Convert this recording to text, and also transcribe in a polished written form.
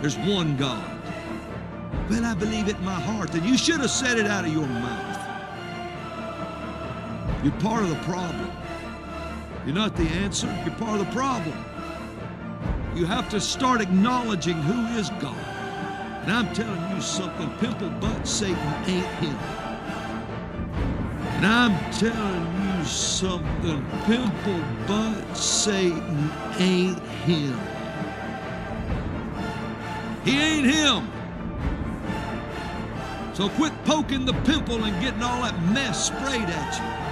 There's one God. Well, I believe it in my heart. Then you should have said it out of your mouth. You're part of the problem. You're not the answer. You're part of the problem. You have to start acknowledging who is God. And I'm telling you something, Pimple, but Satan ain't him. And I'm telling you something, Pimple, but Satan ain't him. He ain't him. So quit poking the pimple and getting all that mess sprayed at you.